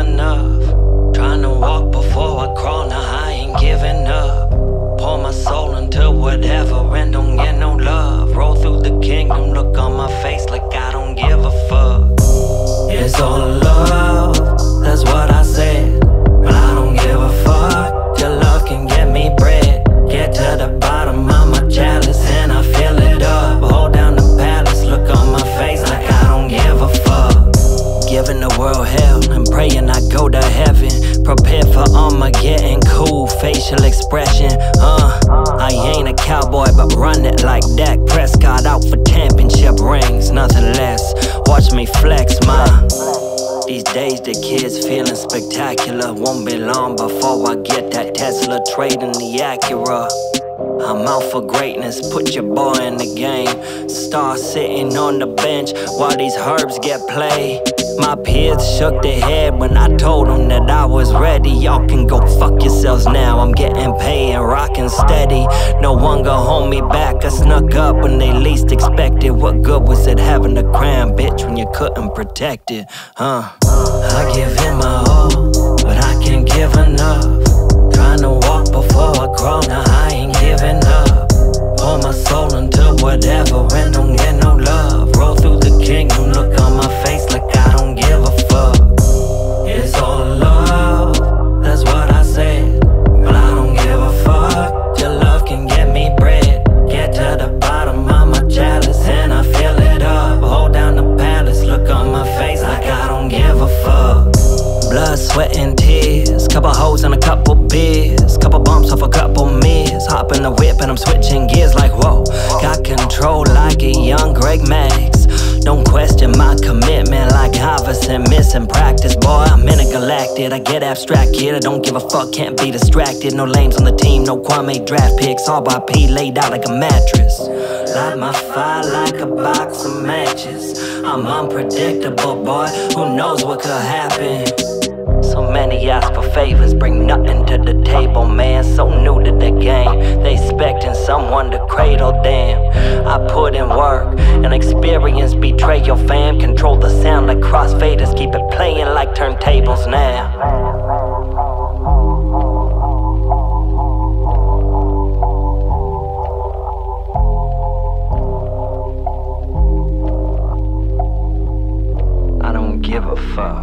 enough. Trying to walk before I crawl, now I ain't giving up. Pour my soul into whatever and don't get no love. Roll through the kingdom, look on my face like I don't give a fuck. It's all love, that's what I said, but I don't give a fuck. Your love can get me bread. Get to the bottom of my chalice and I fill it up. Hold down the palace, look on my face like I don't give a fuck. Giving the world hell and praying I go to heaven. Prepared for Armageddon, cool facial expression. I ain't a cowboy but run it like Dak Prescott, out for championship rings, nothing less. Watch me flex, these days the kids feeling spectacular. Won't be long before I get that Tesla trading the Acura. I'm out for greatness, put your boy in the game. Star sitting on the bench while these herbs get played. My peers shook their head when I told them that I was ready. Y'all can go fuck yourselves now, I'm getting paid and rocking steady. No one gon' hold me back, I snuck up when they least expected. What good was it having a crown, bitch, when you couldn't protect it, I give it my all, but I can't give enough. Trying to walk before I crawl, now I ain't giving up. Pour my soul into whatever and don't get no love. Roll through the kingdom, look on my face like I don't give a fuck. It's all love, that's what I said, but I don't give a fuck. Your love can get me bread. Get to the bottom of my chalice and I fill it up. Hold down the palace, look on my face like I don't give a fuck. Blood, sweat and tears, couple hoes and a couple beers, couple bumps off a couple mirrors. Hop in the whip and I'm switching gears like whoa. Got control like a young Greg Maddox. Don't question my commitment like Iverson missing practice. Boy, I'm intergalactic, I get abstract, kid. I don't give a fuck, can't be distracted. No lames on the team, no Kwame draft picks. All by P laid out like a mattress. Light my fire like a box of matches. I'm unpredictable, boy, who knows what could happen. So many ask for favors, bring nothing to the table, man. So new to the game, they expecting someone to cradle, damn. I put in work and experience betray your fam. Control the sound like crossfaders, keep it playing like turntables now. I don't give a fuck.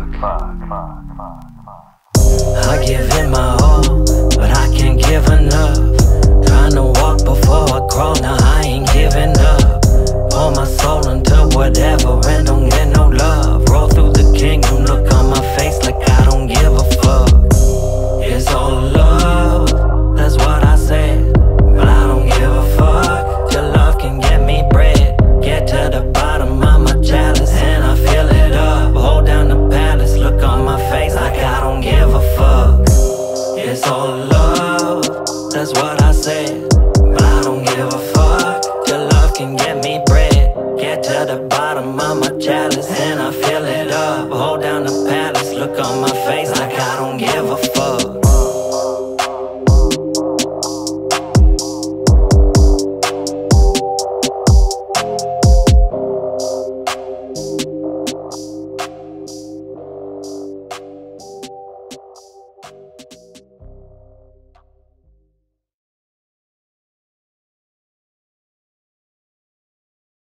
I give it my all, but I can't give enough. Trying to walk before I crawl, now I ain't giving up. Pour my soul into whatever and don't get no love. Roll through the kingdom, look on my face like I don't give a fuck. It's all love, that's what I said, but I don't give a fuck. Your love can get me bread. Get to the bottom of my chalice and I fill it up. Hold down the palace, look on my face like I don't give a fuck. It's all love, that's what I said, but I don't give a fuck. Your love can get me bread. Get to the bottom of my chalice and I fill it up. Hold down the palace, look on my face